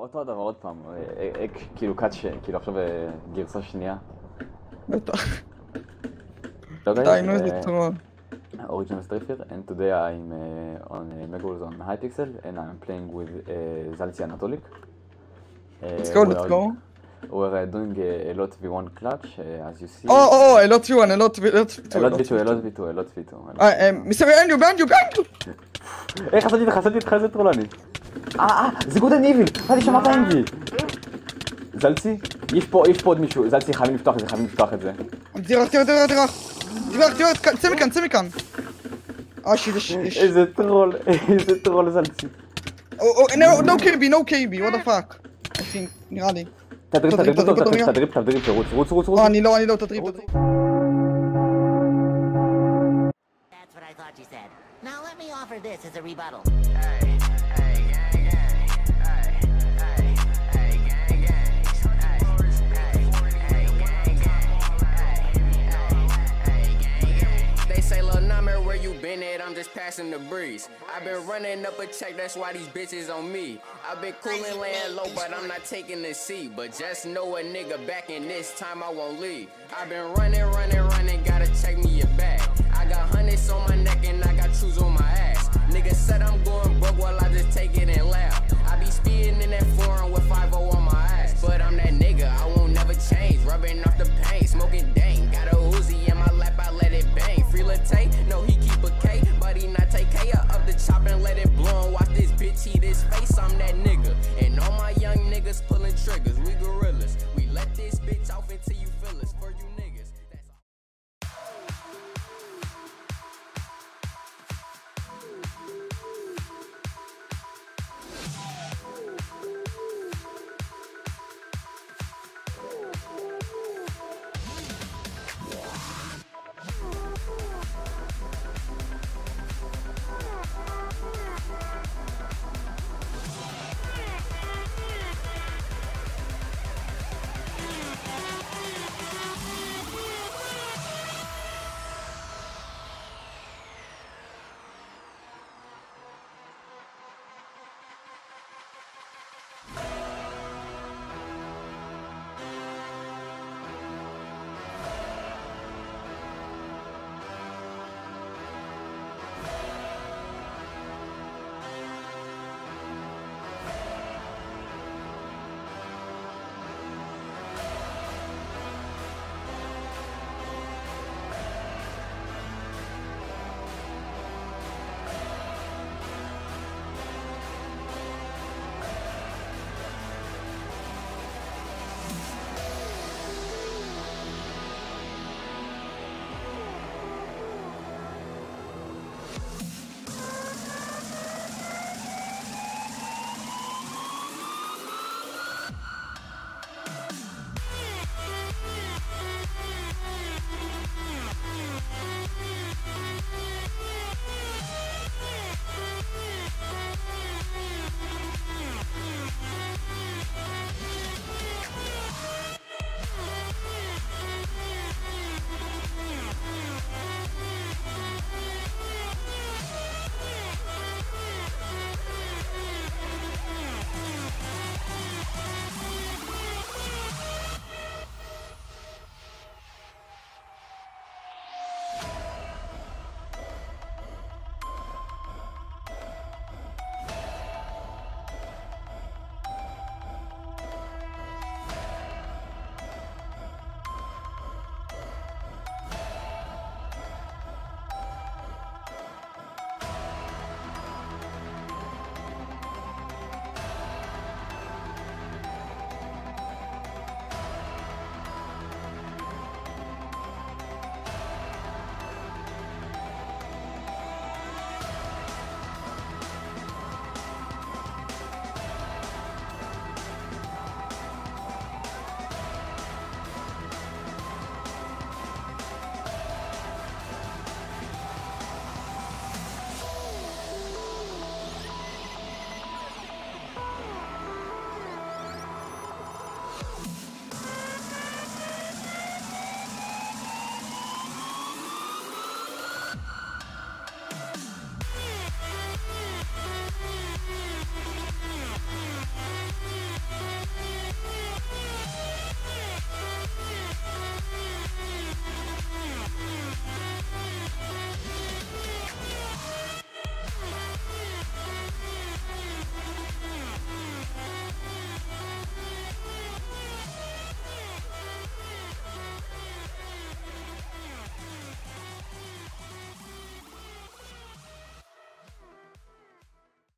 אותו הדבר עוד פעם, כאילו קאץ' כאילו עכשיו גרסה שנייה. בטח. לא די, guys, נו איזה טרול. Original Strafe here, and today I'm on Megawars on Hypixel, and I'm playing with Zalci Anatolik. Let's go, let's go. We're doing a lot v1 clutch, as you see. Oh, a lot v1, a lot v2. A lot v2. Mr. behind you! איך חסדתי איתך איזה טרולני? זה גוד הניביל! אני שמעת אנגי! זלצי? יש פה עוד מישהו, זלצי חייבים לפתוח את זה. דירך, צא מכאן! שיט, יש... איזה טרול זלצי. No KB, what the fuck? I think, נראה לי. תדריב, רוץ. אני לא, תדריב. That's what I thought you said. Now let me offer this as a rebuttal. They say, "Lil' number, where you been at? I'm just passing the breeze. I've been running up a check, that's why these bitches on me. I've been coolin', laying low, but I'm not taking the seat. But just know a nigga back in this time I won't leave. I've been running, gotta check me your bag. I got hundreds on my neck and I got shoes on my ass. Nigga said I'm going broke, well I just take it and laugh. I be speeding in that foreign with 5-0 on my ass. But I'm that nigga, I won't never change. Rubbing off the pain, smoking dang. Got a Uzi in my lap, I let it bang. Free Latte, no he keep a K, but he not take care of the chop and let it blow and watch this bitch eat his face. I'm that nigga, and all my young niggas pulling triggers. We gorillas, we let this bitch off until you feel us. For you niggas, that's all.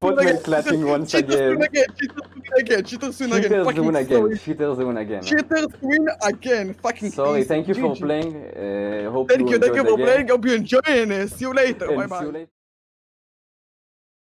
Spotman clapping once Cheaters win again. again. Cheaters win again. Cheaters Fucking win again. sorry. Cheaters win again. Cheaters win again. Fucking Sorry, easy. thank you for GG. playing. Hope Thank you enjoyed for the game. playing. Hope you enjoying it. See you later. And Bye see you bye. later.